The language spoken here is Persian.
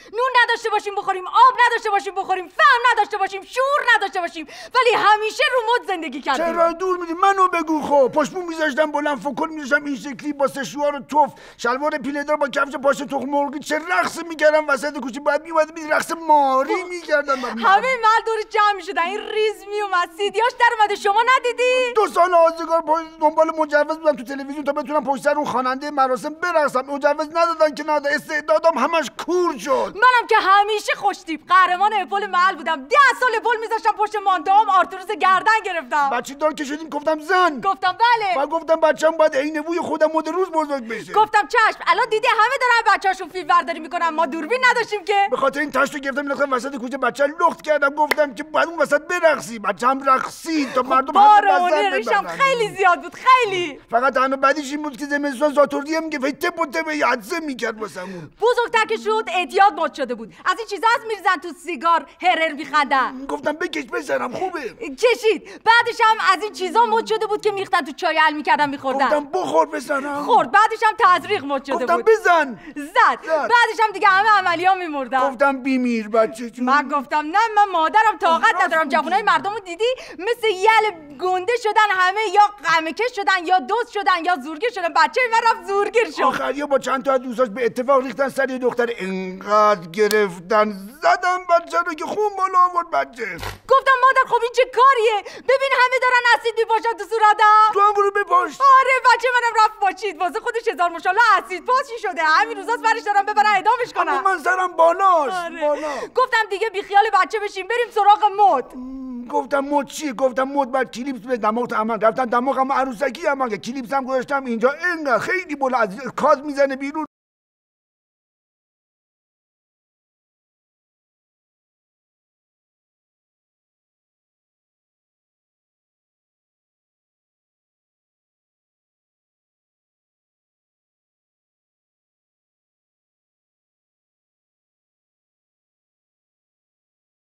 نون نداشته باشیم بخوریم، آب نداشته باشیم بخوریم، فهم نداشته باشیم، شعور نداشته باشیم، ولی همیشه رو مد زندگی کردیم. چرا دور میدی؟ منو بگو. خب پشمون میذاشتم بلند فکر میذاشتم این شکلی با سشوار و توف، شلوار پیله‌دار با کفش پاش تخم مرغی، چه رقص میکردم وسط کوچه. بعد میومد رقص ماری میکردن. همه محل دورش جمع میشدن، این ریز میومد، سیدیاش در اومده. شما ندیدی؟ 2 سال آزگار دنبال مجوز بودم تو تلویزیون تا بتونم پشت سر اون خواننده مراسم برقصم. مجوز ندادن که ندادن، استعدادم همش کور شد. منم که همیشه خوشتیپ قهرمان اپل محل بودم. 10 سال اپل میذاشتم پشت مانتوام، آرتوروس گردن گرفتم. بچه دار که شدیم گفتم زن. گفتم بله. و گفتم بچه‌م باید عین بوی خودم مد روز بزرگ بشه. گفتم چشم. الان دیدی همه دارن بچه‌هاشون فیلم برداری میکنن، ما دوربین نداشتیم که. به خاطر این تاشو گرفتم انداختم وسط کوچه، بچه‌ها لخت کردم. گفتم که بعد اون وسط برقصی. بچه‌م رقصید تا مردم بارونه ریشم خیلی زیاد بود، خیلی. فقط تنها بعدش این بود که زمستون زاتوردی هم میگه تپ و تپ یادزه میکرد واسمون. بزرگتر که شد اعتیاد مد شده بود. از این چیزا هست میریزن تو سیگار هرر میخندن. گفتم بکش بزنم خوبه. کشید. بعدش هم از این چیزا مد شده بود که میختن تو چای حل میکردن میخوردن. گفتم بخور بزنم. خورد. بعدش هم تزریق مد شده بود. گفتم بزن. زد. بعدش هم دیگه همه عملی‌ها میمردن. گفتم بیمیر بچه جون. من گفتم نه، من مادرم طاقت ندارم. جوانای مردمو دیدی مثل یل گنده شدن، همه یا غمکش شدن یا دزد شدن یا زورگیر شدن. بچه من رفت زورگیر شد. آخریا با چند تا از دوستاش به اتفاق ریختن سر یه دختر، انقدر گرفتن زدن بچه رو که خون بالا آورد بچه. گفتم مادر خب این چه کاریه؟ ببین همه دارن اسید میپاشن تو صورتم. تو هم برو بپاش. آره بچه منم رفت پاچید. واسه خودش 1000 ماشاءالله اسید پاشی شده. همین روزاست برش دارم ببرن اعدامش کنن. اما من سرم بالاست. آره. بالا. گفتم دیگه بیخیال بچه بشیم، بریم سراغ مد. گفتم مد چیه؟ گفتم مد بعد کلیپس به دماغ عمل. رفتن دماغم عروسکی عمل. کلیپس هم گذاشتم اینجا، انقدر خیلی بالا از کاز میزنه بیرون.